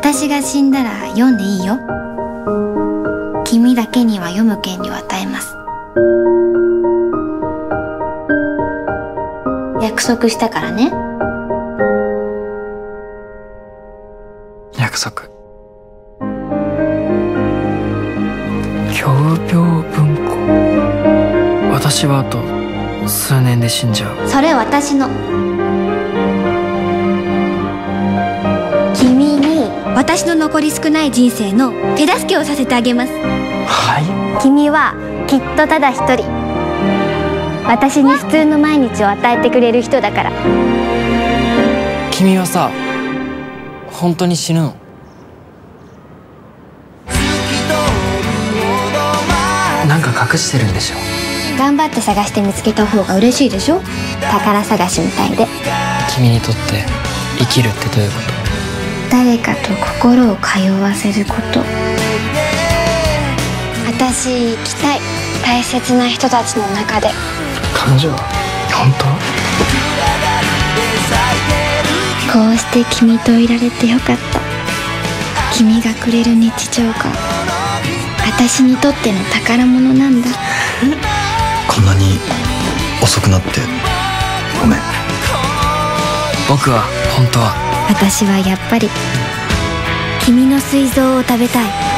私が死んだら読んでいいよ。君だけには読む権利を与えます。約束したからね。 約束。共病文庫。私はあと数年で死んじゃう。 それ私の。君に私の残り少ない人生の手助けをさせてあげます。 はい。 君はきっとただ一人、私に普通の毎日を与えてくれる人だから。 君はさ、本当に死ぬの？なんか隠してるんでしょ？ 頑張って探して見つけた方が嬉しいでしょ。宝探しみたいで。 君にとって生きるってどういうこと？ 誰かと心を通わせること。私生きたい。大切な人たちの中で。 彼女は本当？ こうして君といられてよかった。君がくれる日常が私にとっての宝物なんだ。 こんなに遅くなってごめん。 僕は本当は。 私はやっぱり君の膵臓を食べたい。